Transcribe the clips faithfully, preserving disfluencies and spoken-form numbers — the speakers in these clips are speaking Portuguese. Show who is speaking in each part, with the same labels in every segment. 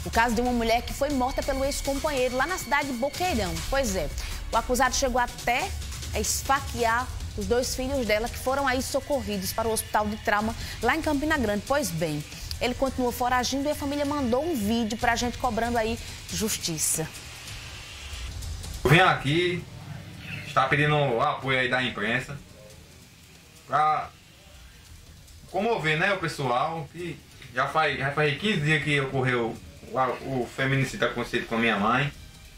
Speaker 1: O caso de uma mulher que foi morta pelo ex-companheiro lá na cidade de Boqueirão. Pois é, o acusado chegou até a esfaquear os dois filhos dela, que foram aí socorridos para o hospital de trauma lá em Campina Grande. Pois bem, ele continuou foragindo e a família mandou um vídeo pra gente cobrando aí justiça.
Speaker 2: Eu vim aqui, está pedindo o apoio aí da imprensa para comover, né, o pessoal, que já faz, já faz quinze dias que ocorreu o, o feminicídio acontecido com a minha mãe.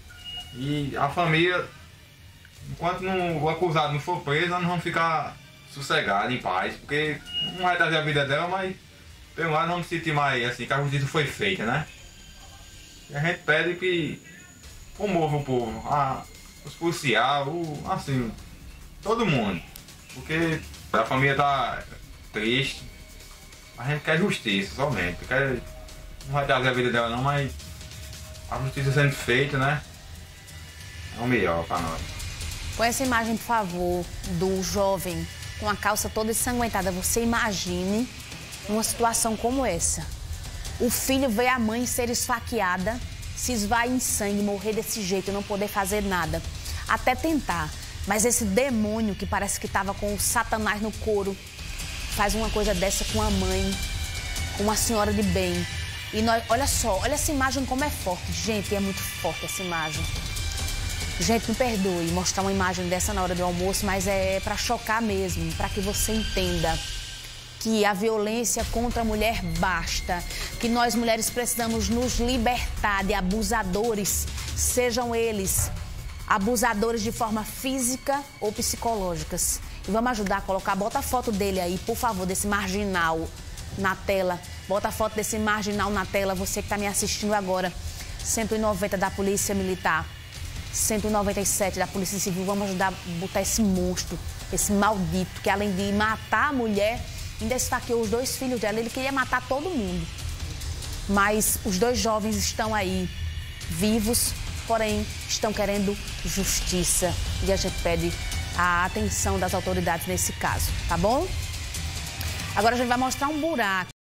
Speaker 2: E a família, enquanto não, o acusado não for preso, nós não vamos ficar sossegados, em paz, porque não vai trazer a vida dela, mas pelo lado não vamos sentir mais assim, que a justiça foi feita, né? E a gente pede que comova o povo, a, os policiais, o, assim, todo mundo, porque a família tá triste, a gente quer justiça somente, quer, não vai trazer a vida dela não, mas a justiça sendo feita, né, é o melhor para nós.
Speaker 1: Com essa imagem, por favor, do jovem com a calça toda ensanguentada, você imagine uma situação como essa. O filho vê a mãe ser esfaqueada, se esvai em sangue, morrer desse jeito, não poder fazer nada, até tentar. Mas esse demônio que parece que estava com o Satanás no couro, faz uma coisa dessa com a mãe, com uma senhora de bem. E nós, olha só, olha essa imagem como é forte. Gente, é muito forte essa imagem. Gente, me perdoe mostrar uma imagem dessa na hora do almoço, mas é para chocar mesmo, para que você entenda que a violência contra a mulher basta, que nós mulheres precisamos nos libertar de abusadores, sejam eles abusadores de forma física ou psicológicas. E vamos ajudar a colocar, bota a foto dele aí, por favor, desse marginal na tela. Bota a foto desse marginal na tela, você que está me assistindo agora. cento e noventa da Polícia Militar, cento e noventa e sete da Polícia Civil. Vamos ajudar a botar esse monstro, esse maldito, que além de matar a mulher, ainda esfaqueou os dois filhos dela. Ele queria matar todo mundo. Mas os dois jovens estão aí, vivos, porém estão querendo justiça. E a gente pede a atenção das autoridades nesse caso, tá bom? Agora a gente vai mostrar um buraco.